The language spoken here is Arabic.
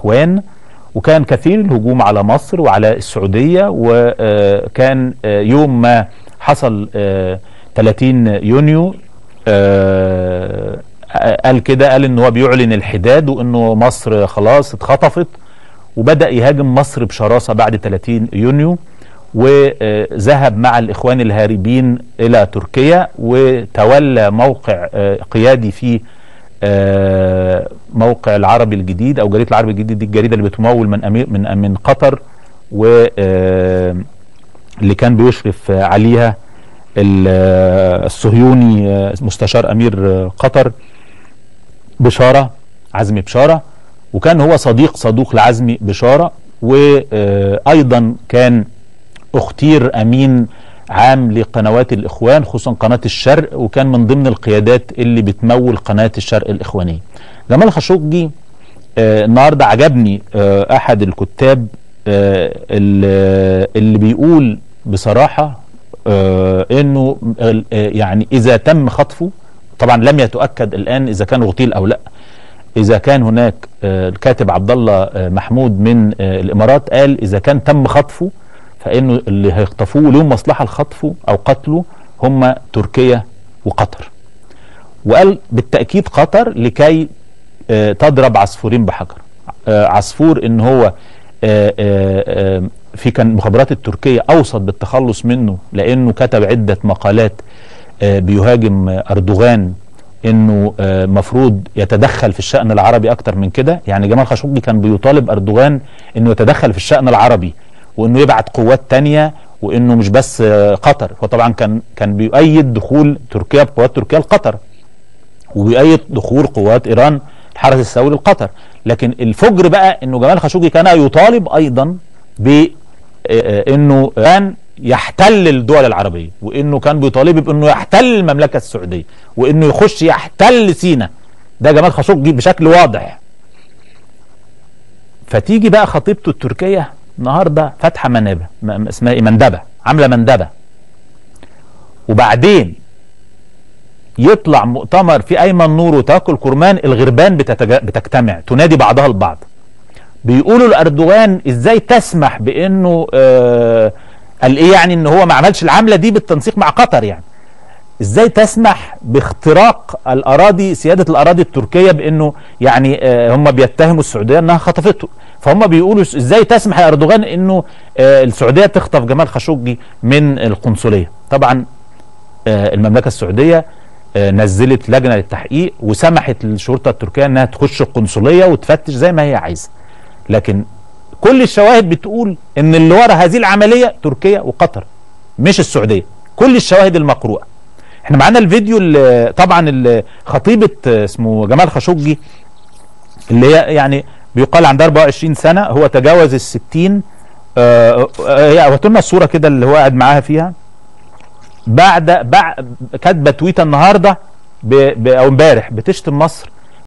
الاخوان، وكان كثير الهجوم على مصر وعلى السعودية. وكان يوم ما حصل 30 يونيو قال كده، قال ان هو بيعلن الحداد وانه مصر خلاص اتخطفت، وبدأ يهاجم مصر بشراسة بعد 30 يونيو، وذهب مع الإخوان الهاربين إلى تركيا، وتولى موقع قيادي في موقع العربي الجديد أو جريدة العربي الجديد، دي الجريدة اللي بتمول من قطر، واللي كان بيشرف عليها الصهيوني مستشار أمير قطر عزمي بشارة، وكان هو صدوق لعزمي بشارة. وأيضا كان اختير أمين عام لقنوات الإخوان، خصوصا قناة الشرق، وكان من ضمن القيادات اللي بتمول قناة الشرق الإخوانية. جمال خاشقجي النهاردة عجبني أحد الكتاب اللي بيقول بصراحة إنه يعني إذا تم خطفه، طبعا لم يتؤكد الآن إذا كان اغتيل أو لا، إذا كان هناك الكاتب عبد الله محمود من الإمارات قال إذا كان تم خطفه فإنه اللي هيخطفوه لهم مصلحة لخطفه أو قتله هم تركيا وقطر. وقال بالتأكيد قطر لكي تضرب عصفورين بحجر. عصفور إن هو كان المخابرات التركية أوصت بالتخلص منه، لأنه كتب عدة مقالات بيهاجم أردوغان انه مفروض يتدخل في الشأن العربي اكتر من كده. يعني جمال خاشقجي كان بيطالب اردوغان انه يتدخل في الشأن العربي، وانه يبعت قوات تانية، وانه مش بس قطر. وطبعا كان بيؤيد دخول تركيا بقوات تركيا لقطر، وبيؤيد دخول قوات ايران الحرس الثوري لقطر. لكن الفجر بقى انه جمال خاشقجي كان يطالب ايضا بانه كان يحتل الدول العربية، وانه كان بيطالب بانه يحتل المملكة السعودية، وانه يخش يحتل سيناء. ده جمال خاشقجي بشكل واضح. فتيجي بقى خطيبته التركية النهاردة فاتحة منابة، اسمها ايه، مندبة، عاملة مندبة، وبعدين يطلع مؤتمر في ايمن نور وتوكل كرمان، الغربان بتجتمع تنادي بعضها البعض، بيقولوا لأردوغان ازاي تسمح بانه قال ايه، يعني ان هو ما عملش العملة دي بالتنسيق مع قطر، يعني ازاي تسمح باختراق الاراضي، سيادة الاراضي التركية، بانه يعني هم بيتهموا السعودية انها خطفته. فهم بيقولوا ازاي تسمح يا اردوغان انه السعودية تخطف جمال خاشقجي من القنصلية. طبعا المملكة السعودية نزلت لجنة للتحقيق، وسمحت للشرطة التركية انها تخش القنصلية وتفتش زي ما هي عايزة. لكن كل الشواهد بتقول ان اللي ورا هذه العملية تركيا وقطر مش السعودية، كل الشواهد المقروءة. احنا معانا الفيديو اللي طبعا خطيبة اسمه جمال خاشقجي، اللي هي يعني بيقال عندها 24 سنة، هو تجاوز ال60. هي ورتلنا الصورة كده اللي هو قاعد معاها فيها، بعد كاتبة تويتة النهاردة او امبارح بتشتم مصر